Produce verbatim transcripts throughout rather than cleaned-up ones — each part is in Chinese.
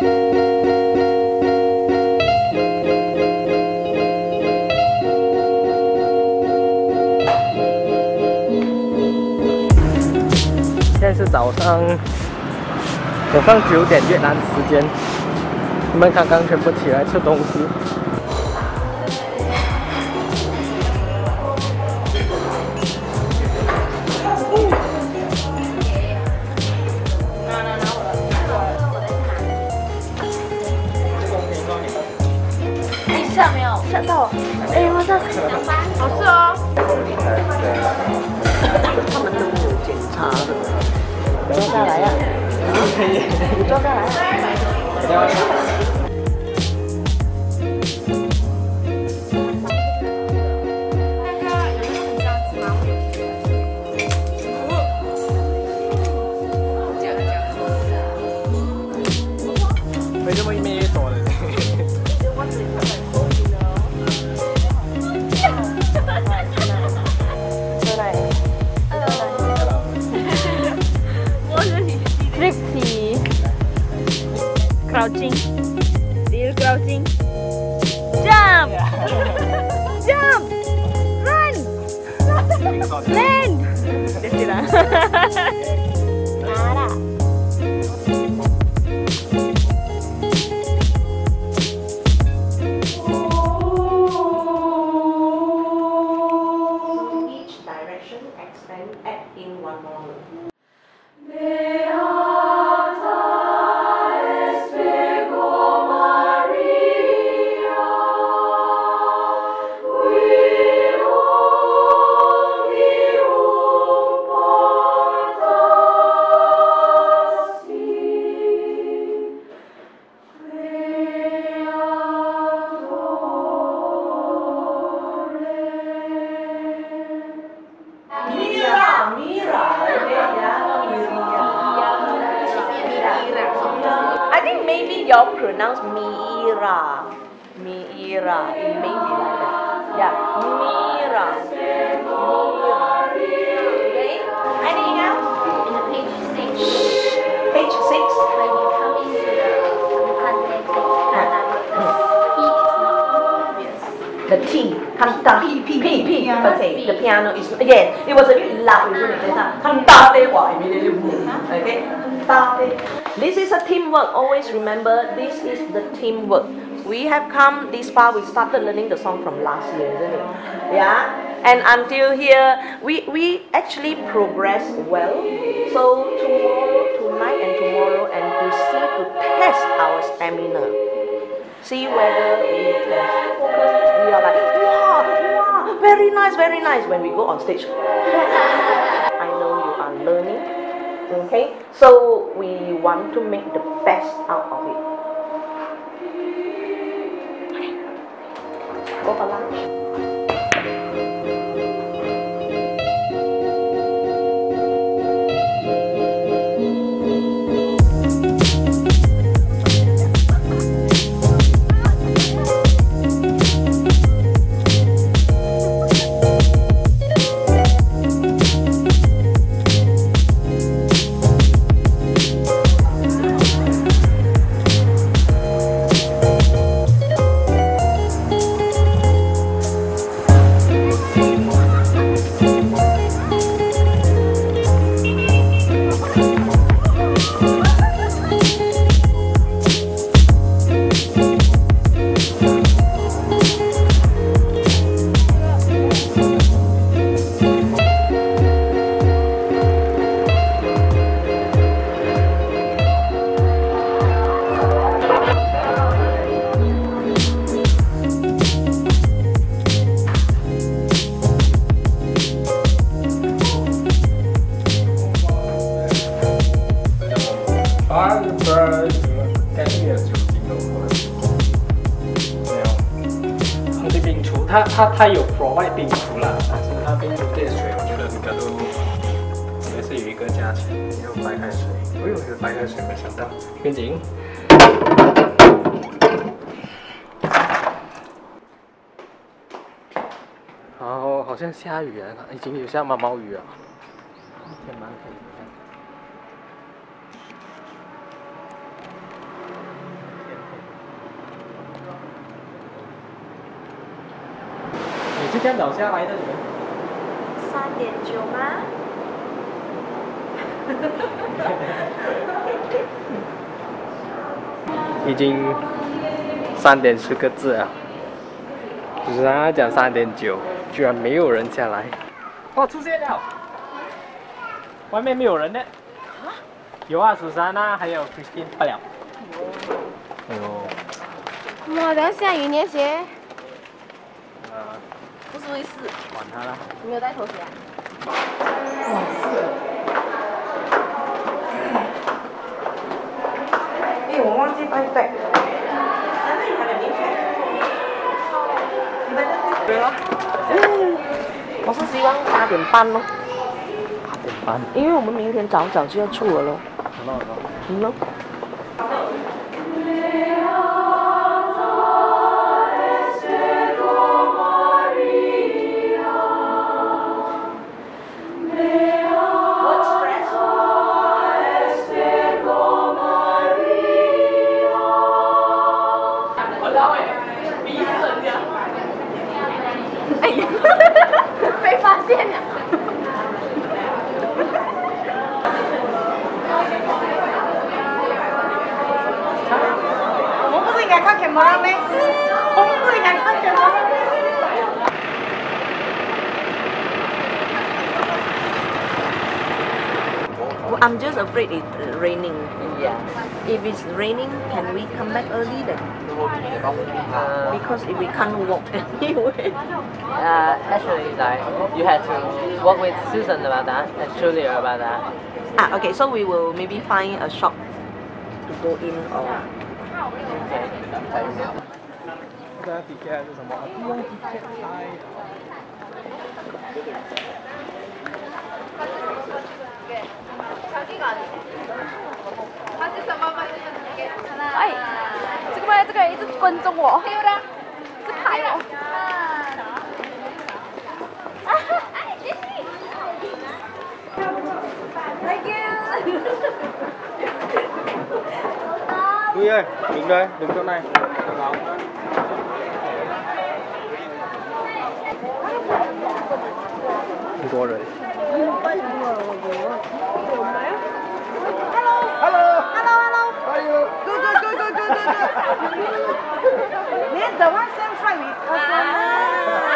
现在是早上早上九点越南时间，我们刚刚全部起来吃东西。 哎，吓没有？吓到！哎，我这好吃哦。 他们都有检查的。 坐下来呀，可以， 你坐下来。 没这么一面越多了。 Trixie, crouching, still crouching, jump, jump, run, land. Nada. Each direction expand, add in one more. I think maybe y'all pronounce Mira. Mira. It may be like that. Yeah. Mira. Mira. Okay. Anything else? In the page six, Page six. when you come into the context of Canada, the P is not obvious. The T. Canta. P. P. P. P. Okay. The piano is again. It was a bit loud, isn't it? Cantate. Wow. Immediately boom. Okay. Cantate. This is a teamwork. Always remember, this is the teamwork. We have come this far. We started learning the song from last year, isn't it? Yeah. And until here, we we actually progress well. So tomorrow, tonight, and tomorrow, and to see to test our stamina. See whether we can focus. We are like, wow, wow, very nice, very nice. When we go on stage, I know you are learning. Okay, so we want to make the best out of it. Go for lunch. Firebird 它的冰厨，它它它有 provide 冰厨啦，但是它冰厨这些水，我觉得比较都还是有一个价钱，也有白开水。哎呦，有白开水，没想到。跟紧。好，好像下雨啊，已经有下毛毛雨啊，天蛮可以的。 是这样倒下来的，你们。 三点九吗？ 已经三点十个字了，只是他讲三点九，居然没有人下来。哦，出现了，外面没有人呢。有啊，苏珊娜还有 Christine 到了。哎呦。 哇，等下下雨你的鞋？ 呃， 不是会湿。 管他了。 你没有带拖鞋啊？ 哇，是。 哎，我忘记带带。对了。嗯，我是希望八点半咯。 八点半。 因为我们明天早早就要出了咯。 好了好了。 嗯咯。 被发现了。 我们不是应该看 camera 吗？我们不是应该看 camera 吗？ I'm just afraid it's raining. Yeah. If it's raining, can we come back early then? Uh, Because if we can't walk anyway. uh, actually, like you had to work with Susan about that and Julia about that. Ah, okay. So we will maybe find a shop to go in or. Okay. 这个 ticket 还是什么？不用 ticket 来。 哎，这个这个一直跟踪我，对不对？一直拍我。Thank you. Huy ơi, đứng đây, đứng chỗ này. Không có rồi. Hello. Hello. Hello, hello. How are you? Good, good, good, good, good, good, good. This the one same flight with us.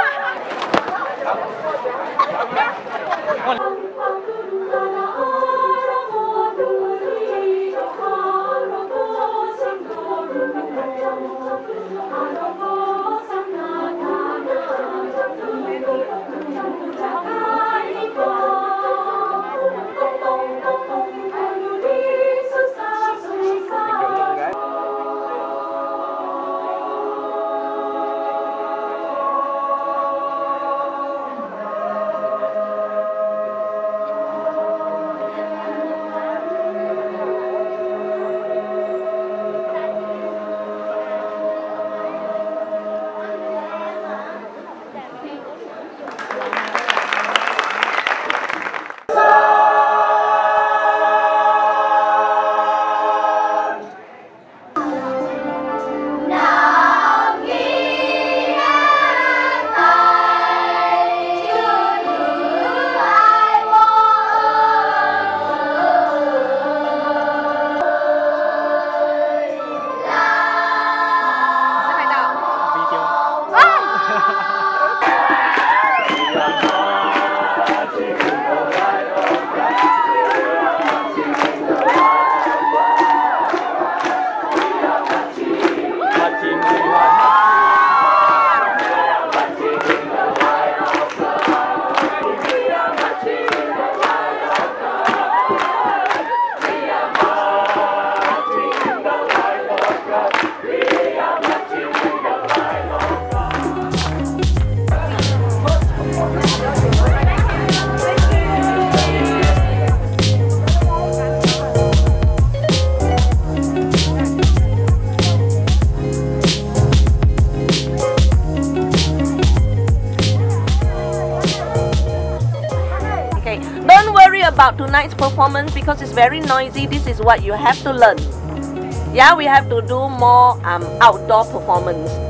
About tonight's performance because it's very noisy. This is what you have to learn. Yeah, we have to do more um, outdoor performance.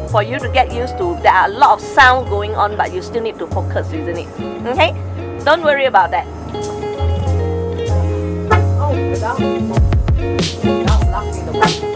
for you to get used to. There are a lot of sound going on, but you still need to focus, isn't it? Okay? Don't worry about that. Oh, without, without locking the